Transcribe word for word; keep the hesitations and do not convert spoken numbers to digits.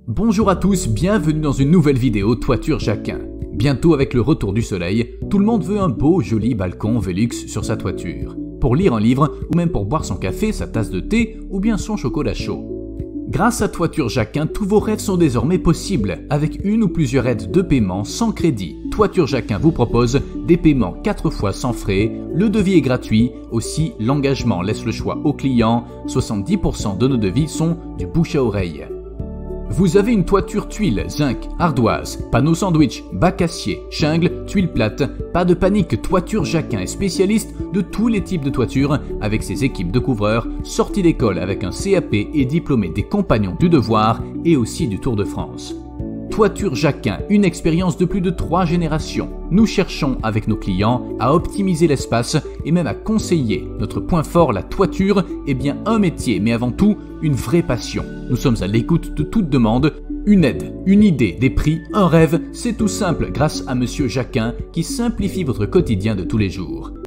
Bonjour à tous, bienvenue dans une nouvelle vidéo Toiture Jacquin. Bientôt avec le retour du soleil, tout le monde veut un beau joli balcon Velux sur sa toiture, pour lire un livre ou même pour boire son café, sa tasse de thé ou bien son chocolat chaud. Grâce à Toiture Jacquin, tous vos rêves sont désormais possibles avec une ou plusieurs aides de paiement sans crédit. Toiture Jacquin vous propose des paiements quatre fois sans frais, le devis est gratuit, aussi l'engagement laisse le choix au client, soixante-dix pour cent de nos devis sont du bouche à oreille. Vous avez une toiture tuile, zinc, ardoise, panneau sandwich, bac acier, shingle, tuile plate, pas de panique, Toiture Jacquin est spécialiste de tous les types de toitures avec ses équipes de couvreurs, sortis d'école avec un C A P et diplômé des Compagnons du Devoir et aussi du Tour de France. Toiture Jacquin, une expérience de plus de trois générations. Nous cherchons avec nos clients à optimiser l'espace et même à conseiller. Notre point fort, la toiture, est bien un métier, mais avant tout, une vraie passion. Nous sommes à l'écoute de toute demande. Une aide, une idée, des prix, un rêve, c'est tout simple grâce à Monsieur Jacquin qui simplifie votre quotidien de tous les jours.